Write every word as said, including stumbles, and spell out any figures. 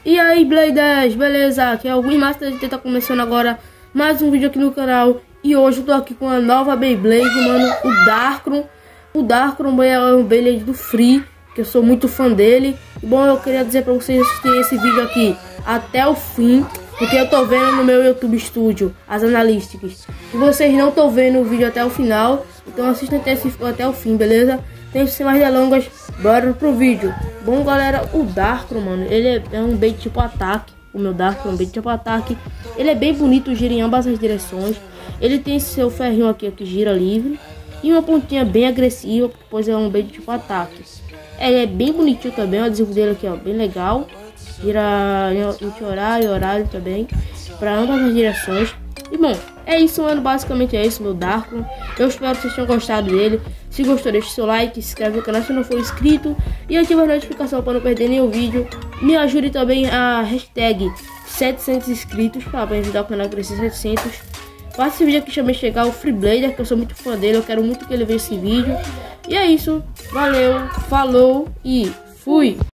E aí, Bladers, beleza? Aqui é o Winmaster, a gente tá começando agora mais um vídeo aqui no canal. E hoje eu tô aqui com a nova Beyblade, mano, o Darkron. O Darkron é um Beyblade do Free, que eu sou muito fã dele. E, bom, eu queria dizer pra vocês assistirem esse vídeo aqui até o fim, porque eu tô vendo no meu YouTube Studio as analíticas. E vocês não estão vendo o vídeo até o final, então assistam até, esse, até o fim, beleza? Tem sem mais delongas, bora pro vídeo. Bom, galera, o Darkron, mano, ele é, é um bait tipo ataque. O meu Darkron é um bait tipo ataque. Ele é bem bonito, gira em ambas as direções. Ele tem seu ferrinho aqui que gira livre e uma pontinha bem agressiva, pois é um bait tipo ataque. Ele é bem bonitinho também, o adesivo dele aqui, ó, bem legal. Gira em horário, horário também, para ambas as direções. E bom, é isso, mano, basicamente é isso, meu Darkron. Eu espero que vocês tenham gostado dele. Se gostou, deixe seu like, se inscreve no canal se não for inscrito e ativa a notificação para não perder nenhum vídeo. Me ajude também a hashtag setecentos inscritos para ajudar o canal a crescer setecentos. Faça esse vídeo aqui também chegar o Free Blader, que eu sou muito fã dele, eu quero muito que ele veja esse vídeo. E é isso, valeu, falou e fui!